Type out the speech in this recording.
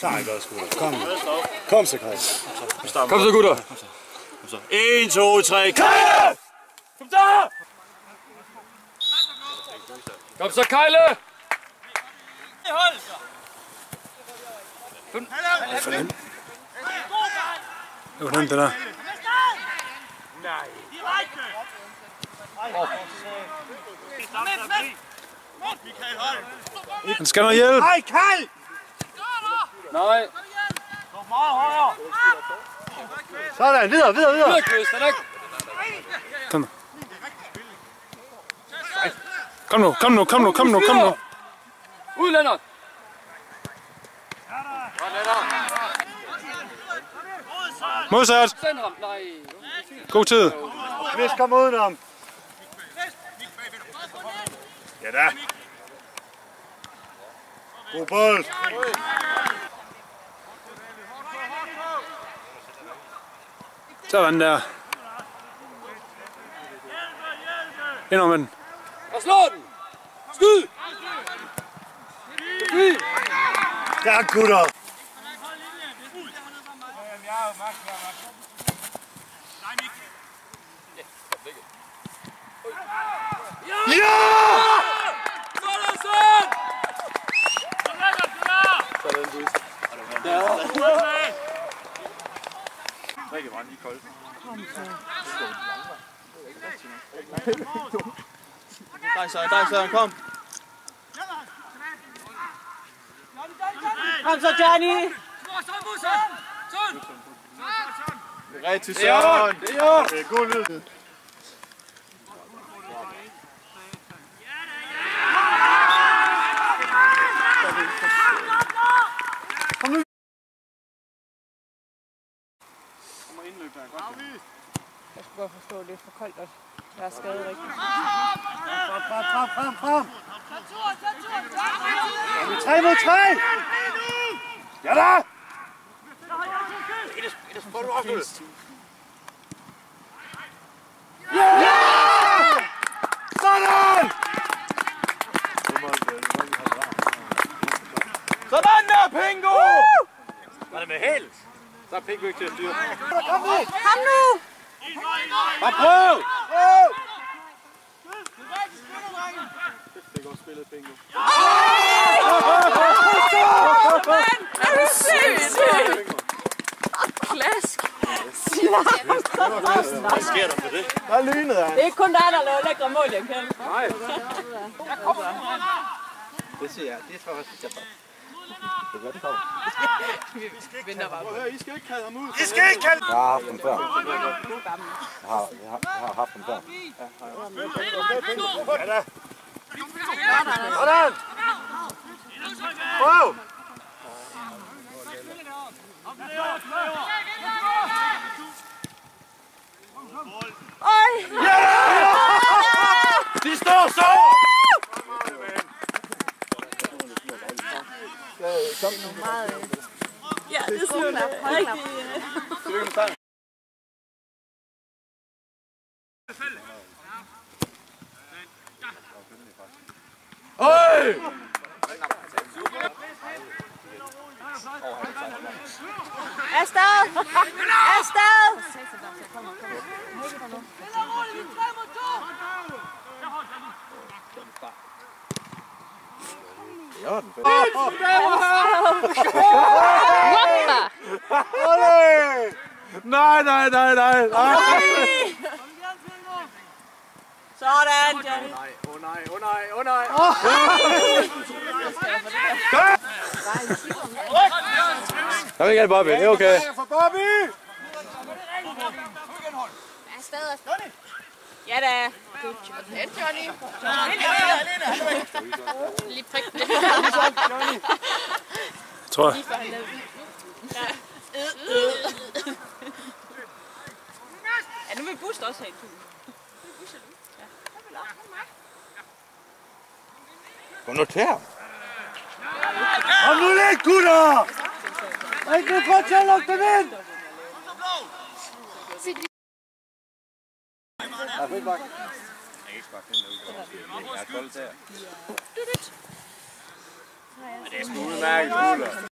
Nej, godt sgu da. Kom. Kom så, Kaj. Kom så, gutter. 1, 2, 3, Kejle! Kom så! Kom så, Kejle! Det var den der. Han skal noget hjælp. Hej, Kaj! Nej. Sådan, videre. Videre, Chris. Den er ikke. Kom nu. Ud, Lennart. Modsat. Send ham. Nej. God tid. Hvis kommer udenom. Ja da. God bold. Sådan der. Ind med den. Og slå den. Skyd. Skyd. Ja, gutter. Ja! Sådan, Søren! Der Søren, kom. Kom så, Johnny. Rigtig Søren. Det er jo. Det er god lyd. Jeg skulle godt forstå, at det er for koldt, og jeg er skadet rigtigt. Frem. 3 mod 3. Ja da! Ja! Sådan! Sådan der, Pingo! Var det med held? Så er Pingo ikke til at styre. Kom nu! Bare prøv! Det er godt spillet, Pingo. Er du syg? Klask! Hvad sker der for det? Der er lynet, han. Det er ikke kun dig, der laver lækre mål, jeg kan. Nej. Det siger jeg. Det tror jeg faktisk, jeg får. Det er godt, Paul. Vi venter bare. I skal ikke kalde ham ud. I skal ikke kalde! Jeg har haft den før. Jeg har haft den før. Ja da! Sådan! Wow! Oj! Ja da! De står så! Ja, det er sådan rigtig... Øj! Afsted! Afsted! Ja, den fedt. Olé! Nej. Sådan, Johnny. Åh nej. Jeg vil ikke have Bobby, det er okay. For Bobby! Ja da. Den, Johnny. Lige prik det. Tror jeg. Ja, nu vil Boost også have en tur. Gå nu til ham. Kom nu lidt, gutter! Ikke nu prøv til at lukke dem ind! Jeg kan ikke bare finde ud. Jeg er 12 til. Det er sgu udmærket, gutter.